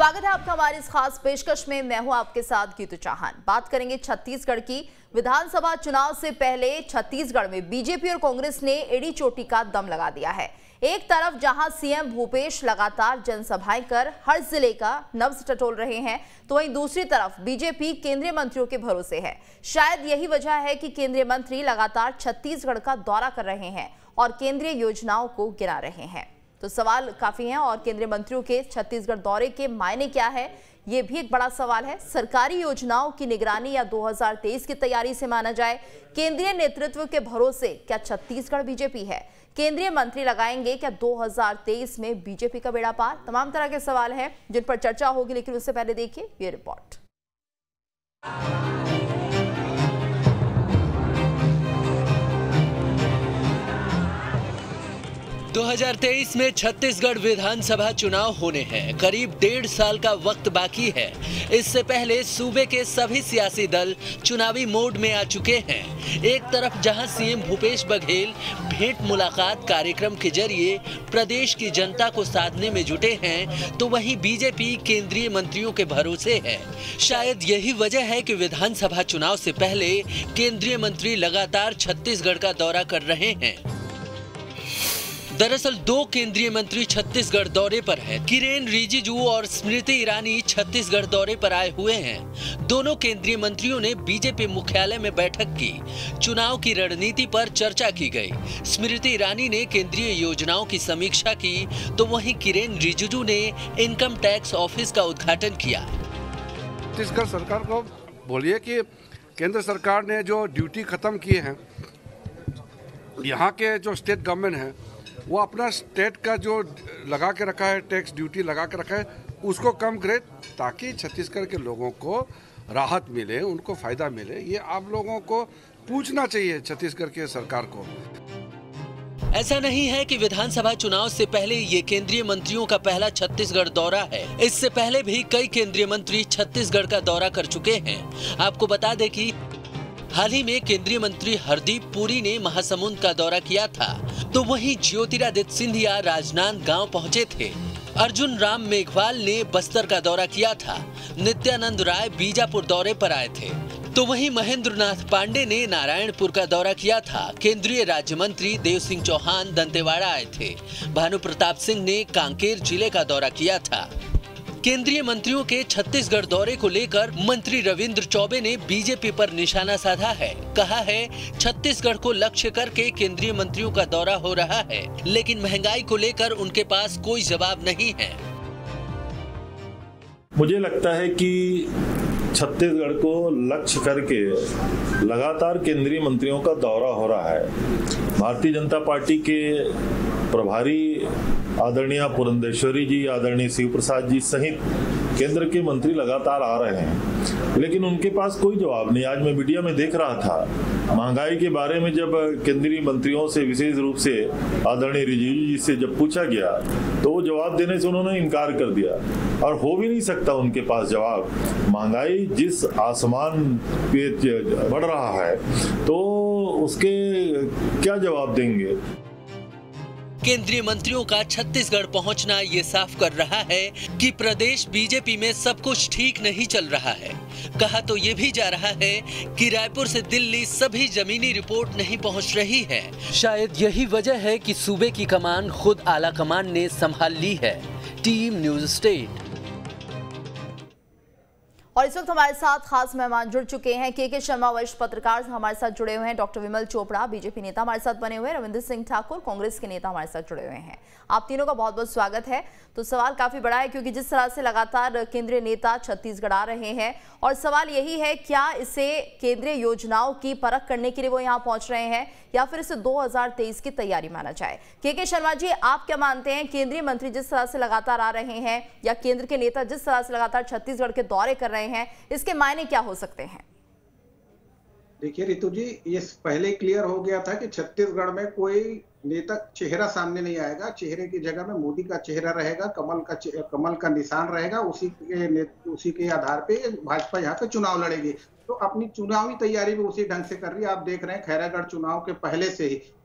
स्वागत है आपका हमारी इस खास पेशकश में। मैं हूं आपके साथ गीतू चौहान। बात करेंगे छत्तीसगढ़ की। विधानसभा चुनाव से पहले छत्तीसगढ़ में बीजेपी और कांग्रेस ने एड़ी चोटी का दम लगा दिया है। एक तरफ जहां सीएम भूपेश लगातार जनसभाएं कर हर जिले का नब्ज टटोल रहे हैं, तो वहीं दूसरी तरफ बीजेपी केंद्रीय मंत्रियों के भरोसे है। शायद यही वजह है कि केंद्रीय मंत्री लगातार छत्तीसगढ़ का दौरा कर रहे हैं और केंद्रीय योजनाओं को गिना रहे हैं। तो सवाल काफी हैं और केंद्रीय मंत्रियों के छत्तीसगढ़ दौरे के मायने क्या है, ये भी एक बड़ा सवाल है। सरकारी योजनाओं की निगरानी या 2023 की तैयारी से माना जाए केंद्रीय नेतृत्व के भरोसे क्या छत्तीसगढ़ बीजेपी है? केंद्रीय मंत्री लगाएंगे क्या 2023 में बीजेपी का बेड़ा पार? तमाम तरह के सवाल हैं जिन पर चर्चा होगी, लेकिन उससे पहले देखिए ये रिपोर्ट। 2023 में छत्तीसगढ़ विधानसभा चुनाव होने हैं। करीब 1.5 साल का वक्त बाकी है। इससे पहले सूबे के सभी सियासी दल चुनावी मोड में आ चुके हैं। एक तरफ जहां सीएम भूपेश बघेल भेंट मुलाकात कार्यक्रम के जरिए प्रदेश की जनता को साधने में जुटे हैं, तो वहीं बीजेपी केंद्रीय मंत्रियों के भरोसे है। शायद यही वजह है कि विधानसभा चुनाव से पहले केंद्रीय मंत्री लगातार छत्तीसगढ़ का दौरा कर रहे हैं। दरअसल 2 केंद्रीय मंत्री छत्तीसगढ़ दौरे पर हैं। किरेन रिजिजू और स्मृति ईरानी छत्तीसगढ़ दौरे पर आए हुए हैं। दोनों केंद्रीय मंत्रियों ने बीजेपी मुख्यालय में बैठक की। चुनाव की रणनीति पर चर्चा की गई। स्मृति ईरानी ने केंद्रीय योजनाओं की समीक्षा की, तो वहीं किरेन रिजिजू ने इनकम टैक्स ऑफिस का उद्घाटन किया। छत्तीसगढ़ सरकार को बोलिए कि केंद्र सरकार ने जो ड्यूटी खत्म किए हैं, यहाँ के जो स्टेट गवर्नमेंट है वो अपना स्टेट का जो लगा के रखा है, टैक्स ड्यूटी लगा के रखा है, उसको कम करे ताकि छत्तीसगढ़ के लोगों को राहत मिले, उनको फायदा मिले। ये आप लोगों को पूछना चाहिए छत्तीसगढ़ के सरकार को। ऐसा नहीं है कि विधानसभा चुनाव से पहले ये केंद्रीय मंत्रियों का पहला छत्तीसगढ़ दौरा है। इससे पहले भी कई केंद्रीय मंत्री छत्तीसगढ़ का दौरा कर चुके हैं। आपको बता दें कि हाल ही में केंद्रीय मंत्री हरदीप पुरी ने महासमुंद का दौरा किया था, तो वहीं ज्योतिरादित्य सिंधिया राजनांदगांव पहुंचे थे। अर्जुन राम मेघवाल ने बस्तर का दौरा किया था। नित्यानंद राय बीजापुर दौरे पर आए थे, तो वहीं महेंद्रनाथ पांडे ने नारायणपुर का दौरा किया था। केंद्रीय राज्य मंत्री देव सिंह चौहान दंतेवाड़ा आए थे। भानु प्रताप सिंह ने कांकेर जिले का दौरा किया था। केंद्रीय मंत्रियों के छत्तीसगढ़ दौरे को लेकर मंत्री रविंद्र चौबे ने बीजेपी पर निशाना साधा है। कहा है छत्तीसगढ़ को लक्ष्य करके केंद्रीय मंत्रियों का दौरा हो रहा है, लेकिन महंगाई को लेकर उनके पास कोई जवाब नहीं है। मुझे लगता है कि छत्तीसगढ़ को लक्ष्य करके लगातार केंद्रीय मंत्रियों का दौरा हो रहा है। भारतीय जनता पार्टी के प्रभारी आदरणीय पुरंदेश्वरी जी, आदरणीय शिव प्रसाद जी सहित केंद्र के मंत्री लगातार आ रहे हैं, लेकिन उनके पास कोई जवाब नहीं। आज मैं मीडिया में देख रहा था, महंगाई के बारे में जब केंद्रीय मंत्रियों से विशेष रूप से आदरणीय रिजिजू जी से जब पूछा गया, तो वो जवाब देने से उन्होंने इनकार कर दिया, और हो भी नहीं सकता उनके पास जवाब। महंगाई जिस आसमान पे बढ़ रहा है, तो उसके क्या जवाब देंगे? केंद्रीय मंत्रियों का छत्तीसगढ़ पहुंचना ये साफ कर रहा है कि प्रदेश बीजेपी में सब कुछ ठीक नहीं चल रहा है। कहा तो ये भी जा रहा है कि रायपुर से दिल्ली सभी जमीनी रिपोर्ट नहीं पहुंच रही है। शायद यही वजह है कि सूबे की कमान खुद आला कमान ने संभाल ली है। Team news state. और इस वक्त हमारे साथ खास मेहमान जुड़ चुके हैं। के शर्मा वरिष्ठ पत्रकार हमारे साथ जुड़े हुए हैं। डॉक्टर विमल चोपड़ा बीजेपी नेता हमारे साथ बने हुए हैं। रविंद्र सिंह ठाकुर कांग्रेस के नेता हमारे साथ जुड़े हुए हैं। आप तीनों का बहुत बहुत स्वागत है। तो सवाल काफी बड़ा है, क्योंकि जिस तरह से लगातार केंद्रीय नेता छत्तीसगढ़ आ रहे हैं, और सवाल यही है क्या इसे केंद्रीय योजनाओं की परख करने के लिए वो यहाँ पहुंच रहे हैं, या फिर इसे 2023 की तैयारी माना जाए? के शर्मा जी, आप क्या मानते हैं? केंद्रीय मंत्री जिस तरह से लगातार आ रहे हैं, या केंद्र के नेता जिस तरह से लगातार छत्तीसगढ़ के दौरे कर रहे हैं, इसके मायने क्या हो सकते हैं? देखिए रितु जी, ये पहले क्लियर हो गया था कि छत्तीसगढ़ में कोई नेता चेहरा सामने नहीं आएगा। चेहरे की जगह में मोदी का चेहरा रहेगा, कमल का निशान रहेगा। उसी के आधार पे भाजपा यहाँ पे चुनाव लड़ेगी। तो अपनी चुनावी तैयारी भी उसी ढंग से कर रही है। आप देख रहे हैं खैरागढ़ चुनाव के पहले से ही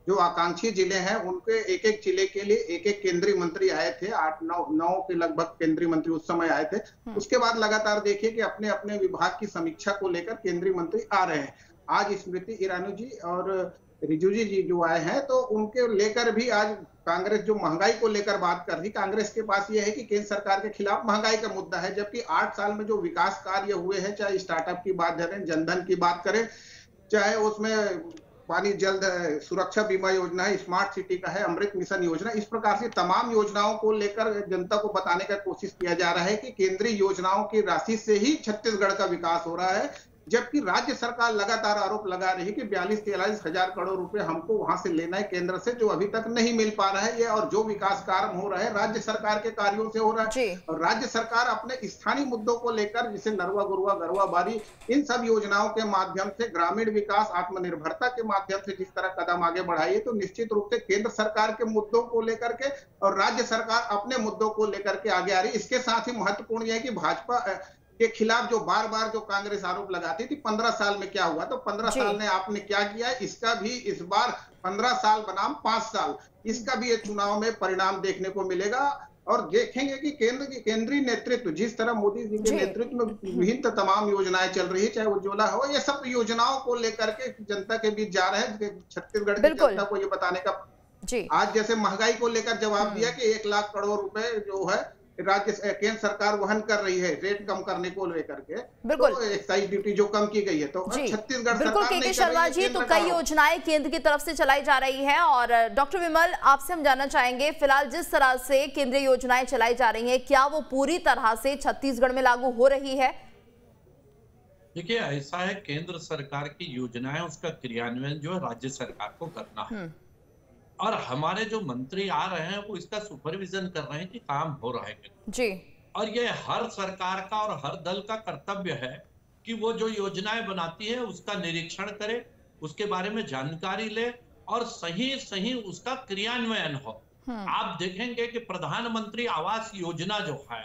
जो आकांक्षी जिले हैं उनके एक एक जिले के लिए एक एक केंद्रीय मंत्री आए थे, 8-9 के लगभग केंद्रीय मंत्री उस समय आए थे। उसके बाद लगातार देखिए कि अपने अपने विभाग की समीक्षा को लेकर केंद्रीय मंत्री आ रहे हैं। आज स्मृति ईरानी जी और रिजिजू जी जो आए हैं, तो उनके लेकर भी आज कांग्रेस जो महंगाई को लेकर बात कर रही, कांग्रेस के पास यह है कि केंद्र सरकार के खिलाफ महंगाई का मुद्दा है, जबकि 8 साल में जो विकास कार्य हुए हैं, चाहे स्टार्टअप की बात करें, जनधन की बात करें, चाहे उसमें पानी जल्द सुरक्षा बीमा योजना है, स्मार्ट सिटी का है, अमृत मिशन योजना, इस प्रकार से तमाम योजनाओं को लेकर जनता को बताने का कोशिश किया जा रहा है कि केंद्रीय योजनाओं की राशि से ही छत्तीसगढ़ का विकास हो रहा है, जबकि राज्य सरकार लगातार आरोप लगा रही है कि 42-43 हजार करोड़ रुपए हमको वहां से लेना है केंद्र से, जो अभी तक नहीं मिल पा रहा है ये, और जो विकास कार्य हो रहा है राज्य सरकार के कार्यों से हो रहा है। और राज्य सरकार अपने स्थानीय मुद्दों को लेकर, जैसे नरवा गुरुआ गरवा बारी, इन सब योजनाओं के माध्यम से ग्रामीण विकास, आत्मनिर्भरता के माध्यम से जिस तरह कदम आगे बढ़ाई है, तो निश्चित रूप से केंद्र सरकार के मुद्दों को लेकर के और राज्य सरकार अपने मुद्दों को लेकर के आगे आ रही है। इसके साथ ही महत्वपूर्ण यह है कि भाजपा के खिलाफ जो बार बार जो कांग्रेस आरोप लगाती थी 15 साल में क्या हुआ, तो 15 साल में आपने क्या किया, इसका भी इस बार 15 साल बनाम 5 साल, इसका भी एक चुनाव में परिणाम देखने को मिलेगा। और देखेंगे कि केंद्रीय नेतृत्व जिस तरह मोदी जी के नेतृत्व में विभिन्न तमाम योजनाएं चल रही है, चाहे उज्ज्वला हो, ये सब योजनाओं को लेकर के जनता के बीच जा रहे हैं, छत्तीसगढ़ की जनता को ये बताने का। आज जैसे महंगाई को लेकर जवाब दिया कि 1 लाख करोड़ रुपए जो है राज्य केंद्र सरकार वहन कर रही है रेट कम करने को लेकर के, तो एक्साइज ड्यूटी जो कम की गई है, तो छत्तीसगढ़ बिल्कुल के शर्मा जी, तो कई योजनाएं केंद्र की तरफ से चलाई जा रही है। और डॉक्टर विमल, आपसे हम जानना चाहेंगे, फिलहाल जिस तरह से केंद्रीय योजनाएं चलाई जा रही हैं, क्या वो पूरी तरह से छत्तीसगढ़ में लागू हो रही है? देखिए, ऐसा है, केंद्र सरकार की योजनाएं, उसका क्रियान्वयन जो है राज्य सरकार को करना है, और हमारे जो मंत्री आ रहे हैं वो इसका सुपरविजन कर रहे हैं कि काम हो रहा है जी। और ये हर सरकार का और हर दल का कर्तव्य है कि वो जो योजनाएं बनाती है उसका निरीक्षण करे, उसके बारे में जानकारी ले और सही उसका क्रियान्वयन हो। आप देखेंगे कि प्रधानमंत्री आवास योजना जो है,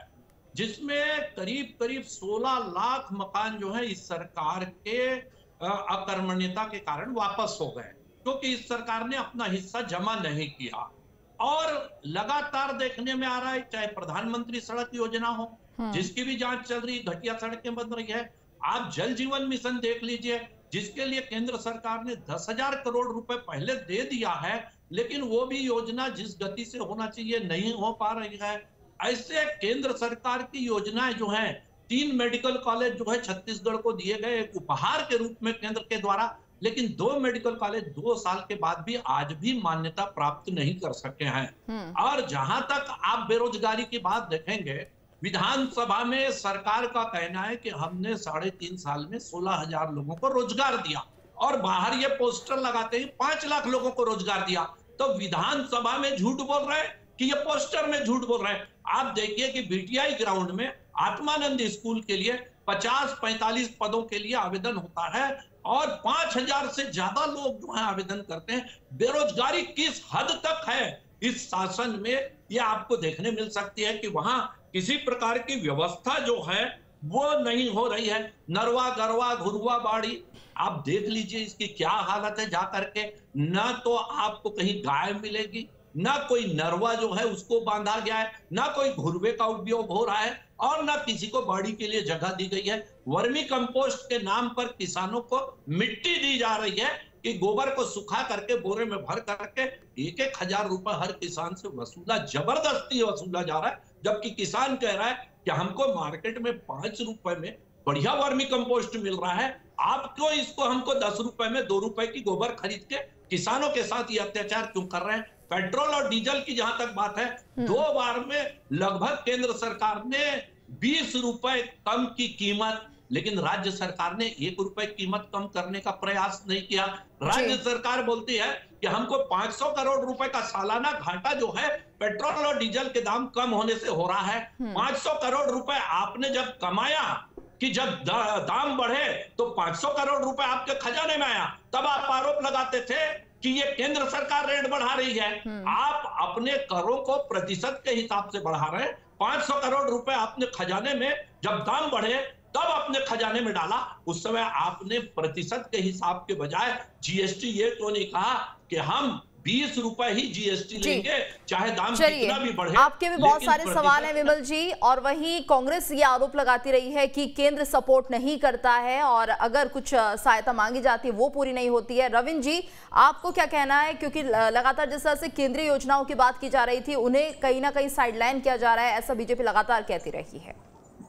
जिसमें करीब 16 लाख मकान जो है इस सरकार के अकर्मण्यता के कारण वापस हो गए, क्योंकि इस सरकार ने अपना हिस्सा जमा नहीं किया। और लगातार देखने में आ रहा है, चाहे प्रधानमंत्री सड़क योजना हो, जिसकी भी जांच चल रही, घटिया सड़कें बन रही है। आप जल जीवन मिशन देख लीजिए, जिसके लिए केंद्र सरकार ने 10,000 करोड़ रुपए पहले दे दिया है, लेकिन वो भी योजना जिस गति से होना चाहिए नहीं हो पा रही है। ऐसे केंद्र सरकार की योजनाएं जो हैं, 3 मेडिकल कॉलेज जो है छत्तीसगढ़ को दिए गए एक उपहार के रूप में केंद्र के द्वारा, लेकिन 2 मेडिकल कॉलेज 2 साल के बाद भी आज भी मान्यता प्राप्त नहीं कर सके हैं। और जहां तक आप बेरोजगारी की बात देखेंगे, विधानसभा में सरकार का कहना है कि हमने 3.5 साल में 16,000 लोगों को रोजगार दिया, और बाहर ये पोस्टर लगाते ही 5 लाख लोगों को रोजगार दिया। तो विधानसभा में झूठ बोल रहे हैं कि ये पोस्टर में झूठ बोल रहे हैं। आप देखिए कि बीटीआई ग्राउंड में आत्मानंद स्कूल के लिए 50-45 पदों के लिए आवेदन होता है, और 5,000 से ज्यादा लोग जो है आवेदन करते हैं। बेरोजगारी किस हद तक है इस शासन में, ये आपको देखने मिल सकती है कि वहां किसी प्रकार की व्यवस्था जो है वो नहीं हो रही है। नरवा गरवा घुरवा बाड़ी, आप देख लीजिए इसकी क्या हालत है, जा करके ना तो आपको कहीं गाय मिलेगी, ना कोई नरवा जो है उसको बांधा गया है, ना कोई घुरवे का उपयोग हो रहा है, और ना किसी को बाड़ी के लिए जगह दी गई है। वर्मी कंपोस्ट के नाम पर किसानों को मिट्टी दी जा रही है कि गोबर को सुखा करके बोरे में भर करके 1-1 हजार रुपए हर किसान से जबरदस्ती वसूला जा रहा है, जबकि किसान कह रहा है कि हमको मार्केट में 5 रुपए में बढ़िया वर्मी कंपोस्ट मिल रहा है, आप क्यों इसको हमको 10 रुपए में 2 रुपए की गोबर खरीद के किसानों के साथ ये अत्याचार क्यों कर रहे हैं। पेट्रोल और डीजल की जहां तक बात है, 2 बार में लगभग केंद्र सरकार ने 20 रुपए कम की कीमत, लेकिन राज्य सरकार ने 1 रुपए कीमत कम करने का प्रयास नहीं किया। राज्य सरकार बोलती है कि हमको 500 करोड़ रुपए का सालाना घाटा जो है पेट्रोल और डीजल के दाम कम होने से हो रहा है। 500 करोड़ रुपए आपने जब कमाया कि जब दाम बढ़े तो 500 करोड़ रुपए आपके खजाने में आया, तब आप आरोप लगाते थे कि ये केंद्र सरकार रेट बढ़ा रही है। आप अपने करों को प्रतिशत के हिसाब से बढ़ा रहे हैं। 500 करोड़ रुपए आपने खजाने में जब दाम बढ़े तब अपने खजाने में डाला, उस समय आपने प्रतिशत के हिसाब के बजाय जीएसटी ये तो नहीं कहा कि हम 20 रुपए ही जीएसटी लेंगे, चाहे दाम चलिए, कितना भी बढ़े। आपके भी बहुत सारे सवाल हैं विमल जी, और वहीं कांग्रेस ये आरोप लगाती रही है कि केंद्र सपोर्ट नहीं करता है और अगर कुछ सहायता मांगी जाती है वो पूरी नहीं होती है। रविंद्र जी, आपको क्या कहना है, क्योंकि लगातार जिस तरह से केंद्रीय योजनाओं की बात की जा रही थी उन्हें कहीं ना कहीं साइडलाइन किया जा रहा है, ऐसा बीजेपी लगातार कहती रही है।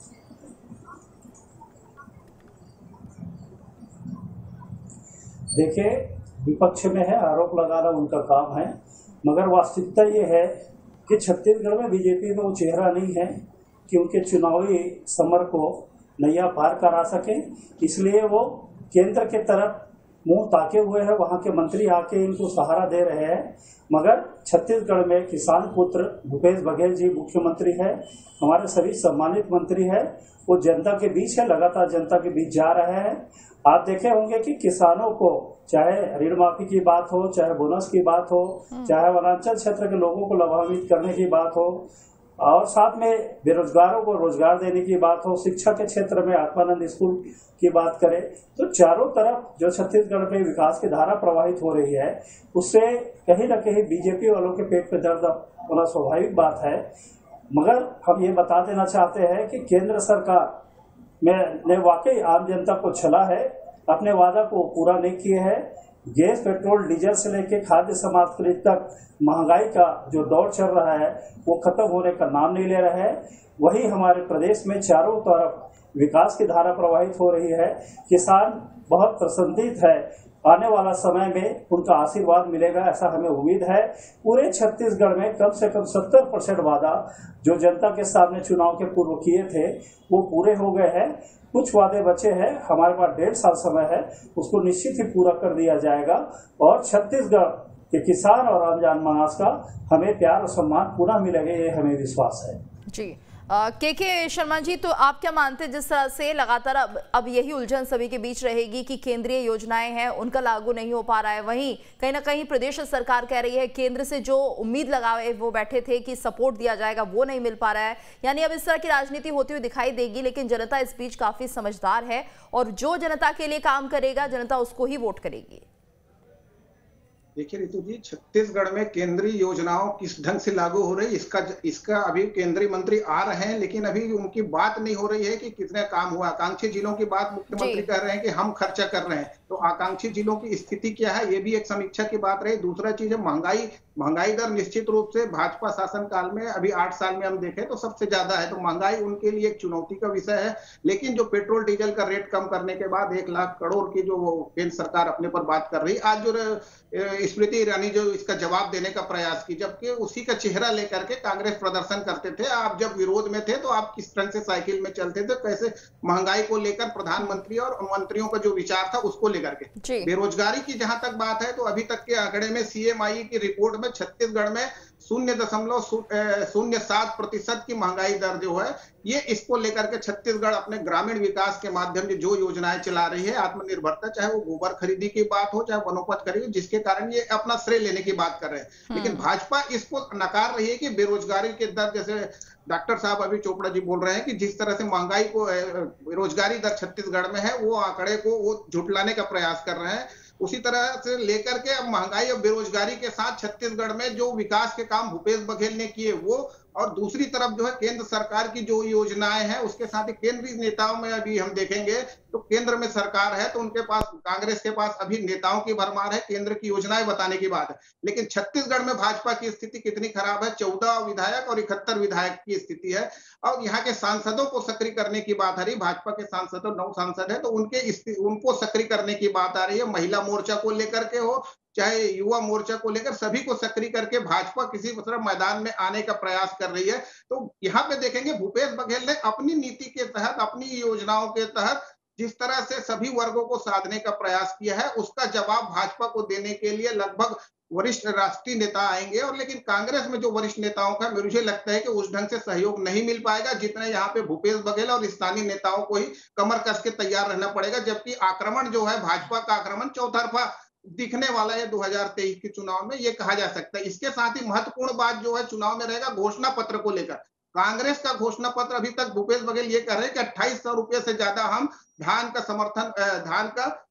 देखिए, विपक्ष में है, आरोप लगाना उनका काम है, मगर वास्तविकता ये है कि छत्तीसगढ़ में बीजेपी में वो चेहरा नहीं है कि उनके चुनावी समर को नैया पार करा सके। इसलिए वो केंद्र के तरफ मुंह ताके हुए हैं, वहां के मंत्री आके इनको सहारा दे रहे हैं। मगर छत्तीसगढ़ में किसान पुत्र भूपेश बघेल जी मुख्यमंत्री है, हमारे सभी सम्मानित मंत्री है, वो जनता के बीच है, लगातार जनता के बीच जा रहे हैं। आप देखे होंगे कि किसानों को चाहे ऋण माफी की बात हो, चाहे बोनस की बात हो, चाहे वनांचल क्षेत्र के लोगों को लाभान्वित करने की बात हो, और साथ में बेरोजगारों को रोजगार देने की बात हो, शिक्षा के क्षेत्र में आत्मानंद स्कूल की बात करें, तो चारों तरफ जो छत्तीसगढ़ में विकास की धारा प्रवाहित हो रही है, उससे कहीं न कहीं बीजेपी वालों के पेट पे दर्द होना स्वाभाविक बात है। मगर हम ये बता देना चाहते हैं कि केंद्र सरकार ने वाकई आम जनता को छला है, अपने वादा को पूरा नहीं किए हैं। गैस, पेट्रोल, डीजल से लेकर खाद्य सामग्री तक महंगाई का जो दौर चल रहा है वो खत्म होने का नाम नहीं ले रहा है। वही हमारे प्रदेश में चारों तरफ विकास की धारा प्रवाहित हो रही है। किसान बहुत प्रसन्नित है, आने वाला समय में उनका आशीर्वाद मिलेगा, ऐसा हमें उम्मीद है। पूरे छत्तीसगढ़ में कम से कम 70% वादा जो जनता के सामने चुनाव के पूर्व किए थे वो पूरे हो गए हैं। कुछ वादे बचे हैं, हमारे पास 1.5 साल समय है, उसको निश्चित ही पूरा कर दिया जाएगा और छत्तीसगढ़ के किसान और आम जनमानस का हमें प्यार और सम्मान पुनः मिलेगा, ये हमें विश्वास है। जी, के शर्मा जी, तो आप क्या मानते हैं जिस तरह से लगातार अब यही उलझन सभी के बीच रहेगी कि केंद्रीय योजनाएं हैं उनका लागू नहीं हो पा रहा है, वहीं कहीं ना कहीं प्रदेश सरकार कह रही है केंद्र से जो उम्मीद लगाए वो बैठे थे कि सपोर्ट दिया जाएगा वो नहीं मिल पा रहा है, यानी अब इस तरह की राजनीति होती हुई दिखाई देगी। लेकिन जनता इस बीच काफी समझदार है और जो जनता के लिए काम करेगा जनता उसको ही वोट करेगी। देखिए रितु जी, छत्तीसगढ़ में केंद्रीय योजनाओं किस ढंग से लागू हो रही इसका अभी केंद्रीय मंत्री आ रहे हैं, लेकिन अभी उनकी बात नहीं हो रही है कि कितने काम हुआ। आकांक्षी जिलों की बात मुख्यमंत्री कह रहे हैं कि हम खर्चा कर रहे हैं, तो आकांक्षी जिलों की स्थिति क्या है ये भी एक समीक्षा की बात रही। दूसरा चीज है महंगाई दर निश्चित रूप से भाजपा शासन काल में अभी 8 साल में हम देखें तो सबसे ज्यादा है, तो महंगाई उनके लिए एक चुनौती का विषय है। लेकिन जो पेट्रोल डीजल का रेट कम करने के बाद 1 लाख करोड़ की जो केंद्र सरकार अपने पर बात कर रही, आज जो स्मृति ईरानी जो इसका जवाब देने का प्रयास की, जबकि उसी का चेहरा लेकर के कांग्रेस प्रदर्शन करते थे। आप जब विरोध में थे तो आप किस तरह से साइकिल में चलते थे, कैसे महंगाई को लेकर प्रधानमंत्री और मंत्रियों का जो विचार था उसको लेकर के। बेरोजगारी की जहां तक बात है तो अभी तक के आंकड़े में सीएमआई की रिपोर्ट में छत्तीसगढ़ में 0.07% की महंगाई दर जो है, ये इसको लेकर के छत्तीसगढ़ अपने ग्रामीण विकास के माध्यम से जो योजनाएं चला रही है, आत्मनिर्भरता, चाहे वो गोबर खरीदी की बात हो, चाहे वनोपज खरीदी, जिसके कारण ये अपना श्रेय लेने की बात कर रहे हैं। लेकिन भाजपा इसको नकार रही है कि बेरोजगारी के दर, जैसे डॉक्टर साहब अभी चोपड़ा जी बोल रहे हैं कि जिस तरह से महंगाई को, बेरोजगारी दर छत्तीसगढ़ में है, वो आंकड़े को वो झुटलाने का प्रयास कर रहे हैं। उसी तरह से लेकर के अब महंगाई और बेरोजगारी के साथ छत्तीसगढ़ में जो विकास के काम भूपेश बघेल ने किए वो, और दूसरी तरफ जो है केंद्र सरकार की जो योजनाएं हैं उसके साथ ही केंद्रीय नेताओं में अभी हम देखेंगे तो केंद्र में सरकार है तो उनके पास, कांग्रेस के पास अभी नेताओं की भरमार है, केंद्र की योजनाएं बताने की बात है। लेकिन छत्तीसगढ़ में भाजपा की स्थिति कितनी खराब है, 14 विधायक और 71 विधायक की स्थिति है। और यहाँ के सांसदों को सक्रिय करने की बात आ रही, भाजपा के सांसदों 9 सांसद है तो उनको सक्रिय करने की बात आ रही है। महिला मोर्चा को लेकर के हो, चाहे युवा मोर्चा को लेकर, सभी को सक्रिय करके भाजपा किसी तरह मैदान में आने का प्रयास कर रही है। तो यहाँ पे देखेंगे भूपेश बघेल ने अपनी नीति के तहत, अपनी योजनाओं के तहत जिस तरह से सभी वर्गों को साधने का प्रयास किया है, उसका जवाब भाजपा को देने के लिए लगभग वरिष्ठ राष्ट्रीय नेता आएंगे। और लेकिन कांग्रेस में जो वरिष्ठ नेताओं का मुझे लगता है कि उस ढंग से सहयोग नहीं मिल पाएगा जितना यहाँ पे भूपेश बघेल और स्थानीय नेताओं को ही कमर कस के तैयार रहना पड़ेगा। जबकि आक्रमण जो है, भाजपा का आक्रमण चौतरफा दिखने वाला है 2023 के चुनाव में, ये कहा जा सकता है। इसके साथ ही महत्वपूर्ण बात जो है चुनाव में रहेगा घोषणा पत्र को लेकर। कांग्रेस का घोषणा पत्र, अभी तक भूपेश बघेल ये कह रहे हैं कि 2800 रुपये से ज्यादा हम धान का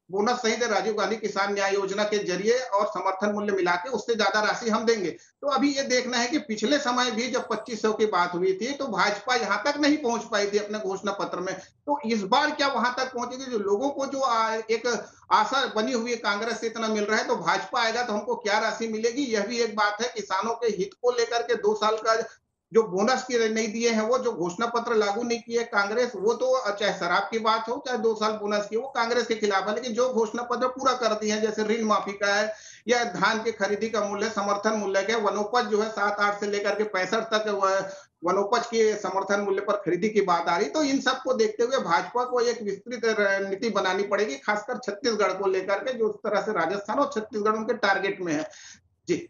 बोनस सहित राजीव गांधी किसान न्याय योजना के जरिए और समर्थन मूल्य मिला के उससे ज्यादा राशि हम देंगे। तो अभी ये देखना है कि पिछले समय भी जब 2500 की बात हुई थी तो भाजपा यहाँ तक नहीं पहुंच पाई थी अपने घोषणा पत्र में, तो इस बार क्या वहां तक पहुंचेगी? जो लोगों को जो एक आशा बनी हुई है कांग्रेस से इतना मिल रहा है, तो भाजपा आएगा तो हमको क्या राशि मिलेगी, यह भी एक बात है। किसानों के हित को लेकर के 2 साल का जो बोनस के नहीं दिए हैं, वो जो घोषणा पत्र लागू नहीं किए कांग्रेस, वो तो चाहे शराब की बात हो चाहे 2 साल बोनस की, वो कांग्रेस के खिलाफ है। लेकिन जो घोषणा पत्र पूरा कर दिए हैं, जैसे ऋण माफी का है या धान की खरीदी का मूल्य, समर्थन मूल्य का, वनोपज जो है 7-8 से लेकर के 65 तक वनोपज के समर्थन मूल्य पर खरीदी की बात आ रही। तो इन सब को देखते हुए भाजपा को एक विस्तृत रणनीति बनानी पड़ेगी, खासकर छत्तीसगढ़ को लेकर के, जो उस तरह से राजस्थान और छत्तीसगढ़ उनके टारगेट में है। जी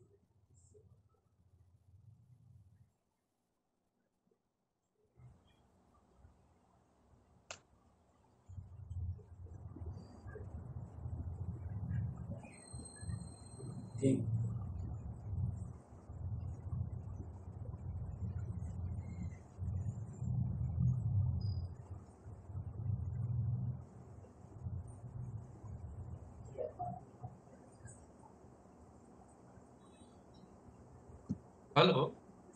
ठीक। हेलो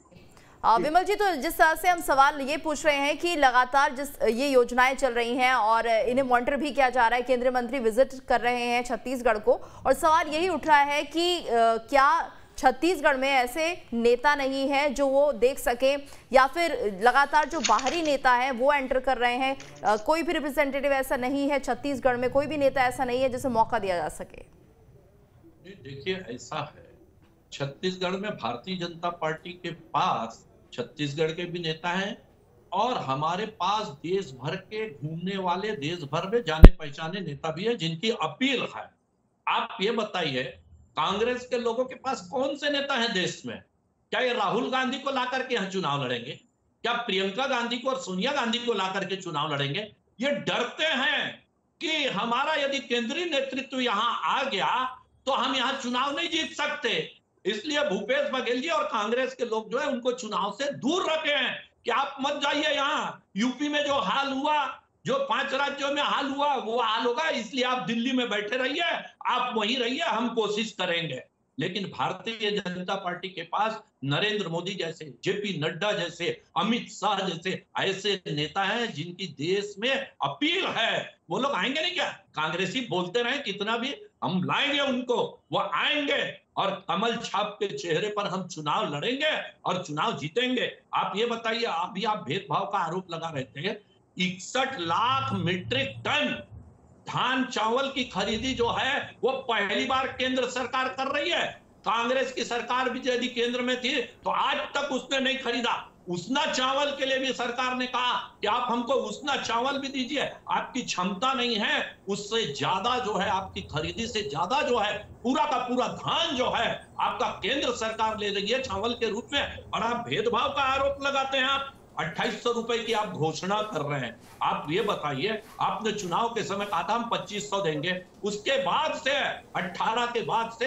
विमल जी, तो जिस तरह से हम सवाल ये पूछ रहे हैं कि लगातार जिस ये योजनाएं चल रही हैं और इन्हें मॉनिटर भी किया जा रहा है, केंद्रीय मंत्री विजिट कर रहे हैं छत्तीसगढ़ को, और सवाल यही उठ रहा है कि क्या छत्तीसगढ़ में ऐसे नेता नहीं है जो वो देख सके, या फिर लगातार जो बाहरी नेता है वो एंटर कर रहे हैं, कोई भी रिप्रेजेंटेटिव ऐसा नहीं है छत्तीसगढ़ में, कोई भी नेता ऐसा नहीं है जिसे मौका दिया जा सके? देखिए, ऐसा है, छत्तीसगढ़ में भारतीय जनता पार्टी के पास छत्तीसगढ़ के भी नेता हैं और हमारे पास देश भर के घूमने वाले, देश भर में जाने पहचाने नेता भी हैं जिनकी अपील है। आप ये बताइए, कांग्रेस के लोगों के पास कौन से नेता हैं देश में? क्या ये राहुल गांधी को ला करके यहाँ चुनाव लड़ेंगे? क्या प्रियंका गांधी को और सोनिया गांधी को ला करके चुनाव लड़ेंगे? ये डरते हैं कि हमारा यदि केंद्रीय नेतृत्व यहाँ आ गया तो हम यहाँ चुनाव नहीं जीत सकते। इसलिए भूपेश बघेल जी और कांग्रेस के लोग जो है उनको चुनाव से दूर रखे हैं कि आप मत जाइए यहाँ। यूपी में जो हाल हुआ, जो 5 राज्यों में हाल हुआ, वो हाल होगा, इसलिए आप दिल्ली में बैठे रहिए, आप वहीं रहिए, हम कोशिश करेंगे। लेकिन भारतीय जनता पार्टी के पास नरेंद्र मोदी जैसे, जेपी नड्डा जैसे, अमित शाह जैसे ऐसे नेता हैं जिनकी देश में अपील है। वो लोग आएंगे नहीं क्या? कांग्रेसी बोलते रहे कितना भी, हम लाएंगे उनको, वो आएंगे और कमल छाप के चेहरे पर हम चुनाव लड़ेंगे और चुनाव जीतेंगे। आप ये बताइए, अभी आप भेदभाव का आरोप लगा रहे थे, 61 लाख मीट्रिक टन धान चावल की खरीदी जो है वो पहली बार केंद्र सरकार कर रही है। कांग्रेस की सरकार भी यदि केंद्र में थी तो आज तक उसने नहीं खरीदा। उसना चावल के लिए भी सरकार ने कहा कि आप हमको उसना चावल भी दीजिए, आपकी क्षमता नहीं है, उससे ज्यादा जो है, आपकी खरीदी से ज्यादा जो है पूरा का पूरा धान जो है आपका केंद्र सरकार ले रही है चावल के रूप में, और आप भेदभाव का आरोप लगाते हैं। आप 2800 रुपए की आप घोषणा कर रहे हैं। आप ये बताइए, आपने चुनाव के समय कहा था हम 2500 देंगे, उसके बाद से 18 के बाद से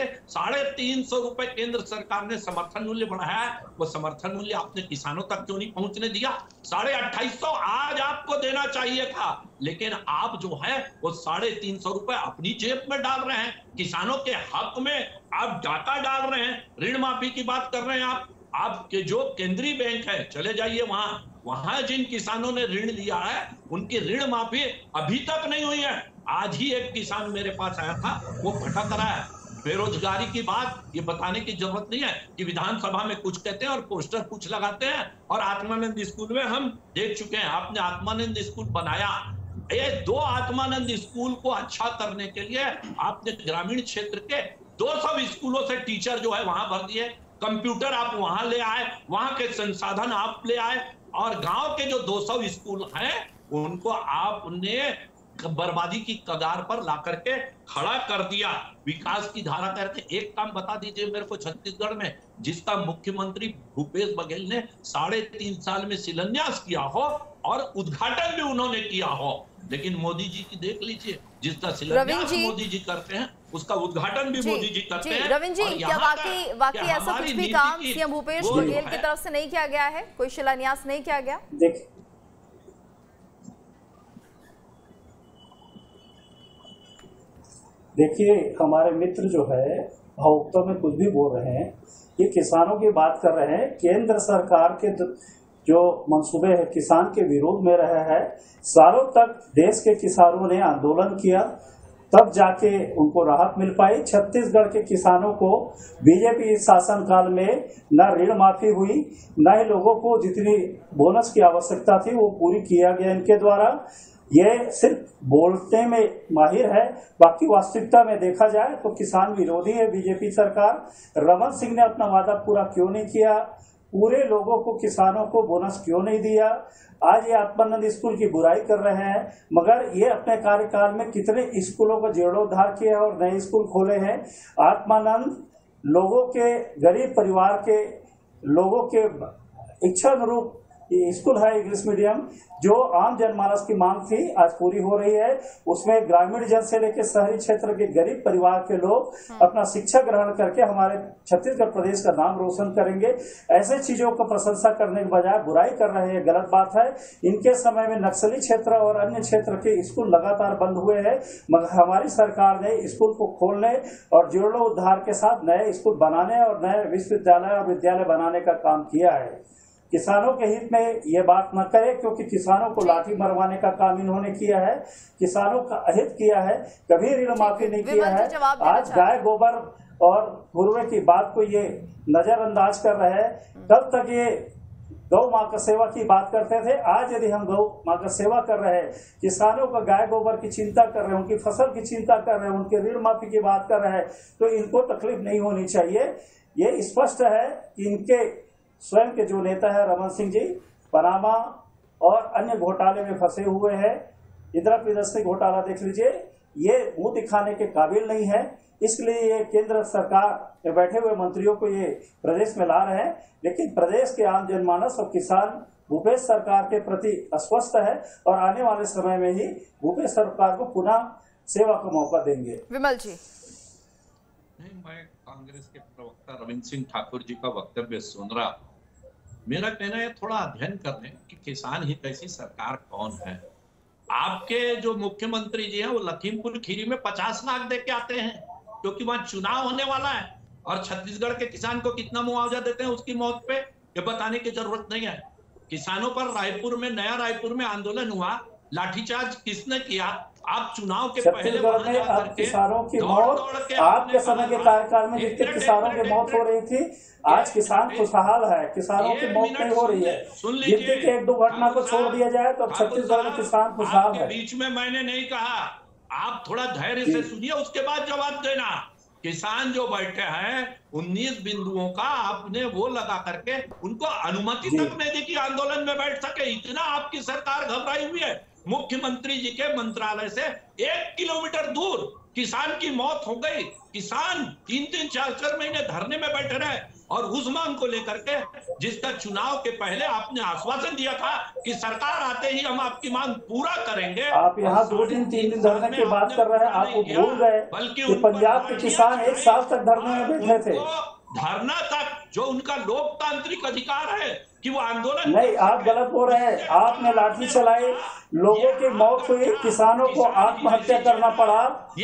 350 रुपए केंद्र सरकार ने समर्थन मूल्य बढ़ाया है। वो समर्थन मूल्य आपने किसानों तक क्यों नहीं पहुंचने दिया? 2850 आज आपको देना चाहिए था, लेकिन आप जो है वो 350 रुपए अपनी जेब में डाल रहे हैं। किसानों के हक में आप डाका डाल रहे हैं, ऋण माफी की बात कर रहे हैं। आपके जो केंद्रीय बैंक है, चले जाइए वहां जिन किसानों ने ऋण लिया है उनकी ऋण माफी अभी तक नहीं हुई है। आज ही एक किसान मेरे पास आया था, वो भटक रहा है। बेरोजगारी की बात ये बताने की जरूरत नहीं है कि विधानसभा में कुछ कहते हैं और पोस्टर कुछ लगाते हैं। और आत्मानंद स्कूल में हम देख चुके हैं, आपने आत्मानंद स्कूल बनाया, ये 2 आत्मानंद स्कूल को अच्छा करने के लिए आपने ग्रामीण क्षेत्र के 200 स्कूलों से टीचर जो है वहां भर दिए, कंप्यूटर आप वहां ले आए, वहां के संसाधन आप ले आए, और गांव के जो 200 स्कूल हैं उनको आपने बर्बादी की कगार पर ला करके खड़ा कर दिया। विकास की धारा करके एक काम बता दीजिए मेरे को छत्तीसगढ़ में जिसका मुख्यमंत्री भूपेश बघेल ने 3.5 साल में शिलान्यास किया हो और उद्घाटन भी उन्होंने किया हो। लेकिन मोदी जी की देख लीजिए, जिसका शिलान्यास मोदी जी करते हैं उसका उद्घाटन भी मोदी जी करते हैं। रविंद्र जी, क्या वाकई ऐसा कुछ भी काम सीएम भूपेश बघेल की तरफ से नहीं किया गया है? कोई शिलान्यास नहीं किया गया? देखिए, हमारे मित्र जो है भावुकता में कुछ भी बोल रहे हैं, ये किसानों की बात कर रहे हैं। केंद्र सरकार के जो मंसूबे है किसान के विरोध में रहे हैं। सालों तक देश के किसानों ने आंदोलन किया, तब जाके उनको राहत मिल पाई। छत्तीसगढ़ के किसानों को बीजेपी शासनकाल में न ऋण माफी हुई, न ही लोगों को जितनी बोनस की आवश्यकता थी वो पूरी किया गया इनके द्वारा। ये सिर्फ बोलने में माहिर है, बाकी वास्तविकता में देखा जाए तो किसान विरोधी है बीजेपी सरकार। रमन सिंह ने अपना वादा पूरा क्यों नहीं किया? पूरे लोगों को, किसानों को बोनस क्यों नहीं दिया? आज ये आत्मानंद स्कूल की बुराई कर रहे हैं, मगर ये अपने कार्यकाल में कितने स्कूलों का जीर्णोद्धार किया और नए स्कूल खोले हैं। आत्मानंद लोगों के, गरीब परिवार के लोगों के इच्छा अनुरूप स्कूल है, इंग्लिश मीडियम, जो आम जनमानस की मांग थी आज पूरी हो रही है। उसमें ग्रामीण जन से लेकर शहरी क्षेत्र के गरीब परिवार के लोग अपना शिक्षा ग्रहण करके हमारे छत्तीसगढ़ प्रदेश का नाम रोशन करेंगे। ऐसे चीजों का प्रशंसा करने के बजाय बुराई कर रहे हैं, गलत बात है। इनके समय में नक्सली क्षेत्र और अन्य क्षेत्र के स्कूल लगातार बंद हुए हैं, मगर हमारी सरकार ने स्कूल को खोलने और जीर्णोद्धार के साथ नए स्कूल बनाने और नए विश्वविद्यालय और विद्यालय बनाने का काम किया है। किसानों के हित में ये बात न करे, क्योंकि किसानों को लाठी मरवाने का काम इन्होंने किया है, किसानों का अहित किया है, कभी ऋण माफी नहीं किया है। आज गाय गोबर और घुरवे की बात को ये नजरअंदाज कर रहे हैं। तब तक ये गौ माँ का सेवा की बात करते थे, आज यदि हम गौ माँ का सेवा कर रहे हैं, किसानों का गाय गोबर की चिंता कर रहे हैं, उनकी फसल की चिंता कर रहे हैं, उनके ऋण माफी की बात कर रहे हैं, तो इनको तकलीफ नहीं होनी चाहिए। ये स्पष्ट है कि इनके स्वयं के जो नेता है रमन सिंह जी, पनामा और अन्य घोटाले में फंसे हुए हैं। इंदिरा प्रियदर्शनी घोटाला देख लीजिए, ये मुंह दिखाने के काबिल नहीं है। इसलिए ये केंद्र सरकार में बैठे हुए मंत्रियों को ये प्रदेश में ला रहे हैं, लेकिन प्रदेश के आम जनमानस और किसान भूपेश सरकार के प्रति अस्वस्थ है और आने वाले समय में ही भूपेश सरकार को पुनः सेवा का मौका देंगे। विमल जी, नहीं, मैं कांग्रेस के प्रवक्ता रविंद्र सिंह ठाकुर जी का वक्तव्य सुन रहा। मेरा कहना है थोड़ा अध्ययन कर लें कि किसान हित ऐसी सरकार कौन है। आपके जो मुख्यमंत्री जी हैं वो लखीमपुर खीरी में 50 लाख दे के आते हैं, क्योंकि वहां चुनाव होने वाला है, और छत्तीसगढ़ के किसान को कितना मुआवजा देते हैं उसकी मौत पे ये बताने की जरूरत नहीं है। किसानों पर रायपुर में, नया रायपुर में आंदोलन हुआ, लाठीचार्ज किसने किया? आप चुनाव के पहले किसानों की मौत, आपके समय के कार्यकाल में जितने किसानों की मौत हो रही थी, आज किसान खुशहाल है, किसानों की मौत नहीं हो रही है। गिनती के 1-2 घटना को छोड़ दिया जाए तो छत्तीसगढ़ में किसान खुशहाल है। बीच में मैंने नहीं कहा, आप थोड़ा धैर्य से सुनिए, उसके बाद जवाब देना। किसान जो बैठे हैं 19 बिंदुओं का आपने वो लगा करके उनको अनुमति तक नहीं दी कि आंदोलन में बैठ सके। इतना आपकी सरकार घबराई हुई है। मुख्यमंत्री जी के मंत्रालय से 1 किलोमीटर दूर किसान की मौत हो गई। किसान 3-3, 4-4 महीने धरने में बैठे रहे, और उस मांग को लेकर के जिसका चुनाव के पहले आपने आश्वासन दिया था कि सरकार आते ही हम आपकी मांग पूरा करेंगे। आप यहाँ 2-3 दिन धरने की बात कर रहे हैं, आपको भूल गए कि पंजाब के किसान 1 साल तक धरने में बैठे थे। धरना तक जो उनका लोकतांत्रिक अधिकार है कि वो आंदोलन नहीं, आप गलत बोल रहे हैं। आपने लाठी चलाई, लोगों की मौत हुई, किसानों को आत्महत्या करना पड़ा।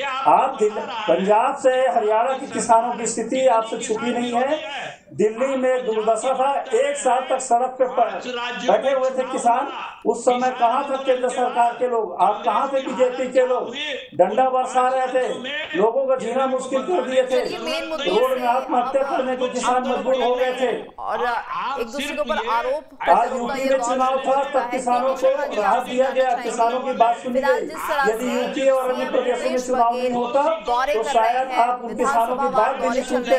आप पंजाब से हरियाणा के किसानों की स्थिति आपसे छुपी नहीं है। दिल्ली में दुर्दशा था, 1 साल तक सड़क पे बैठे हुए थे किसान। उस समय कहाँ थे केंद्र सरकार के लोग? आप कहाँ थे बीजेपी के लोग? डंडा बरसा रहे थे, लोगों का जीना मुश्किल कर दिए थे, रोड में आत्महत्या करने को किसान मजबूर हो गए थे। और एक दूसरे के ऊपर आरोप। आज यूपी में चुनाव था, तब किसानों को राहत दिया गया, किसानों की बात सुनी गई। यदि यूपी और अन्य प्रदेशों में चुनाव नहीं होता तो शायद आप उन किसानों की बात भी नहीं सुनते।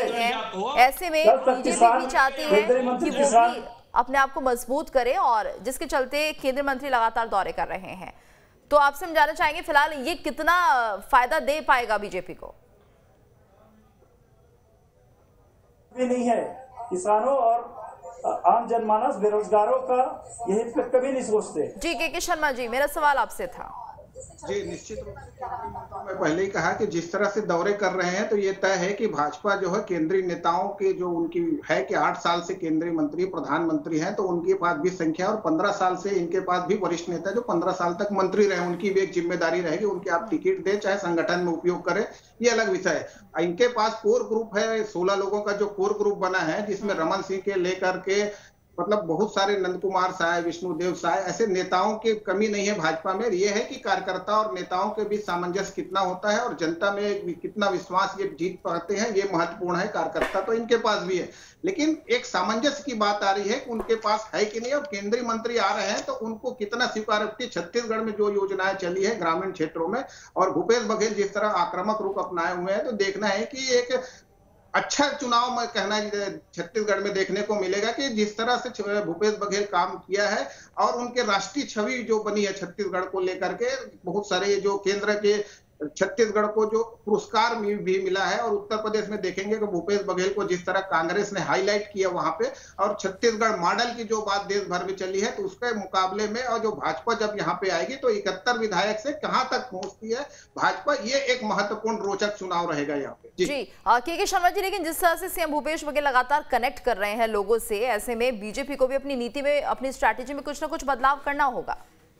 ऐसे में बीजेपी भी चाहती है कि वो भी अपने आप को मजबूत करे, और जिसके चलते केंद्रीय मंत्री लगातार दौरे कर रहे हैं। तो आपसे हम जानना चाहेंगे फिलहाल ये कितना फायदा दे पाएगा बीजेपी को? भी नहीं है, किसानों और आम जनमानस बेरोजगारों का यही कभी नहीं सोचते। जी के शर्मा जी, मेरा सवाल आपसे था। जी, निश्चित रूप से केंद्रीय मंत्रियों में पहले ही कहा कि जिस तरह से दौरे कर रहे हैं तो ये तय है कि भाजपा जो है केंद्रीय नेताओं के जो उनकी है कि 8 साल से केंद्रीय मंत्री प्रधानमंत्री हैं, तो उनके पास भी संख्या और 15 साल से इनके पास भी वरिष्ठ नेता जो 15 साल तक मंत्री रहे, उनकी भी एक जिम्मेदारी रहेगी। उनके आप टिकट दें चाहे संगठन में उपयोग करें, ये अलग विषय है। इनके पास कोर ग्रुप है, 16 लोगों का जो कोर ग्रुप बना है, जिसमें रमन सिंह के लेकर के मतलब बहुत सारे नंद कुमार साय, विष्णुदेव साय, ऐसे नेताओं की कमी नहीं है भाजपा में। ये है कि कार्यकर्ता और नेताओं के बीच सामंजस्य कितना होता है और जनता में कितना विश्वास ये जीत पाते हैं, ये महत्वपूर्ण है। कार्यकर्ता तो इनके पास भी है, लेकिन एक सामंजस्य की बात आ रही है कि उनके पास है कि नहीं। और केंद्रीय मंत्री आ रहे हैं तो उनको कितना स्वीकार। छत्तीसगढ़ में जो योजनाएं चली है ग्रामीण क्षेत्रों में, और भूपेश बघेल जिस तरह आक्रामक रुख अपनाए हुए हैं, तो देखना है कि एक अच्छा चुनाव में कहना छत्तीसगढ़ में देखने को मिलेगा कि जिस तरह से भूपेश बघेल काम किया है और उनके राष्ट्रीय छवि जो बनी है छत्तीसगढ़ को लेकर के, बहुत सारे जो केंद्र के छत्तीसगढ़ को जो पुरस्कार भी मिला है। और उत्तर प्रदेश में देखेंगे कि भूपेश बघेल को जिस तरह कांग्रेस ने हाईलाइट किया वहां पे, और छत्तीसगढ़ मॉडल की जो बात देश भर में चली है, तो उसके मुकाबले में और जो भाजपा जब यहाँ पे आएगी तो 71 विधायक से कहां तक पहुंचती है भाजपा, ये एक महत्वपूर्ण रोचक चुनाव रहेगा यहाँ पे। जी के शर्मा जी, लेकिन जिस तरह से सीएम भूपेश बघेल लगातार कनेक्ट कर रहे हैं लोगों से, ऐसे में बीजेपी को भी अपनी नीति में, अपनी स्ट्रैटेजी में कुछ ना कुछ बदलाव करना होगा।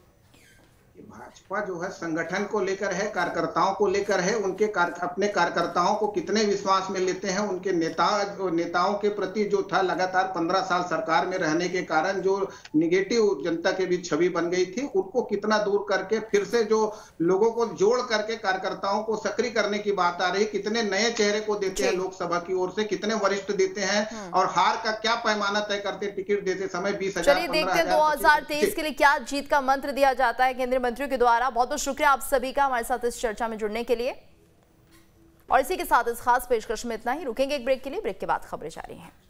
भाजपा जो है संगठन को लेकर है, कार्यकर्ताओं को लेकर है, उनके अपने कार्यकर्ताओं को कितने विश्वास में लेते हैं, उनके नेताओं के प्रति जो था लगातार 15 साल सरकार में रहने के कारण जो निगेटिव जनता के बीच छवि बन गई थी, उनको कितना दूर करके फिर से जो लोगों को जोड़ करके कार्यकर्ताओं को सक्रिय करने की बात आ रही। कितने नए चेहरे को देते हैं लोकसभा की ओर से, कितने वरिष्ठ देते हैं, और हार का क्या पैमाना तय करते टिकट देते समय 20,000। चलिए देखते हैं 2023 के लिए क्या जीत का मंत्र दिया जाता है केंद्रीय मंत्रियों के द्वारा। बहुत बहुत शुक्रिया आप सभी का हमारे साथ इस चर्चा में जुड़ने के लिए। और इसी के साथ इस खास पेशकश में इतना ही। रुकेंगे एक ब्रेक के लिए, ब्रेक के बाद खबरें जारी हैं।